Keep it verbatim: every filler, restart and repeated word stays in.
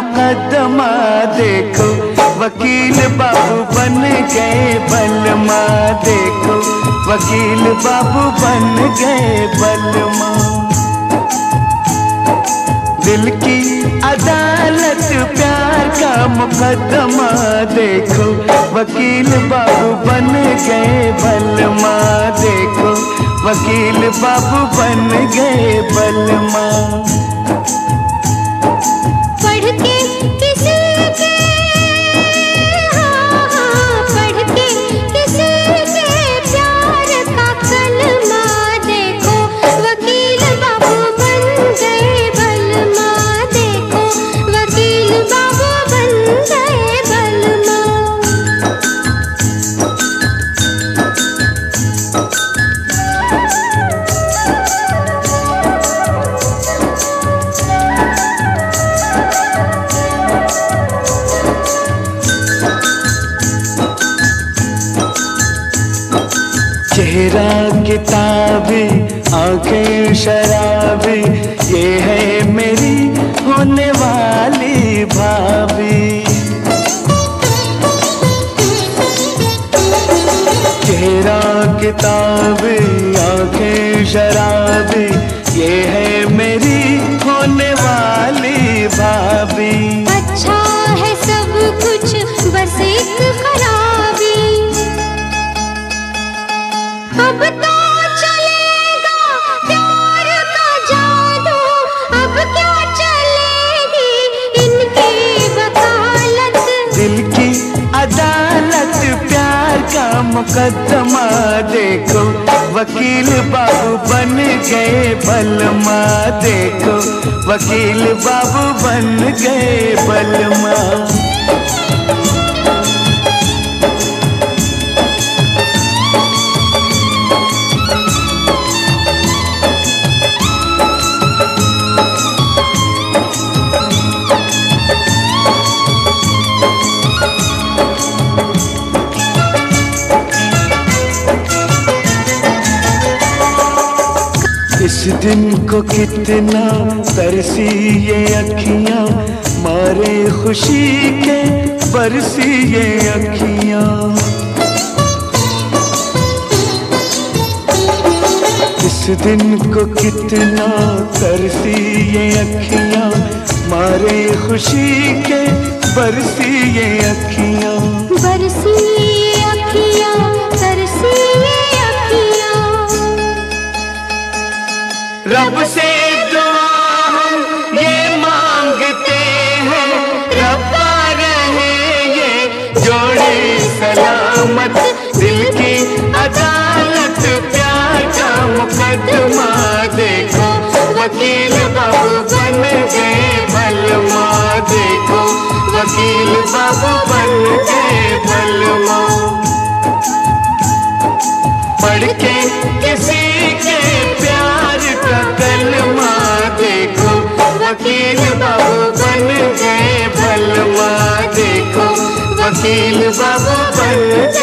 मुकदमा देखो, वकील बाबू बन गए बलमा। देखो वकील बाबू बन गए बलमा। दिल की अदालत प्यार का मुकदमा देखो, वकील बाबू बन गए बलमा। देखो वकील बाबू बन गए बलमा। पढ़ के किसी के, हाँ हाँ पढ़ के किसी के प्यार का कलमा देखो, वकील बाबू बन गए बलमा। देखो वकील बाबू बन गए बलमा। चेहरा किताबी आंखें शराबी, ये है मेरी होने वाली भाभी। चेहरा किताबी आंखें शराबी, ये है मेरी होने वाली भाभी। अच्छा है सब कुछ बस एक खराबी, अब तो चलेगा प्यार का जादू, अब क्या चलेगी इनकी वकालत। दिल की अदालत प्यार का मुकदमा देखो, वकील बाबू बन गए बलमा। देखो वकील बाबू बन गए बलमा। इस दिन को कितना तरसी ये अखियां, मारे खुशी के बरसी ये अखियां। इस दिन को कितना तरसी ये अखियां, मारे खुशी के बरसी ये अखियां। बरसी ये अखियां, तरसी ये अखियां। रब से दुआ हम ये मांगते हैं, रब्बा रहे ये जोड़े सलामत। दिल की अदालत प्यार का मुकदमा देखो, वकील बाबू बन गए बलमा। देखो वकील बाबू बन गए बलमा। पढ़ के किसी के प्यार का कलमा देखो, वकील बाबू बन गए बलमा। देखो वकील बाबू बन गए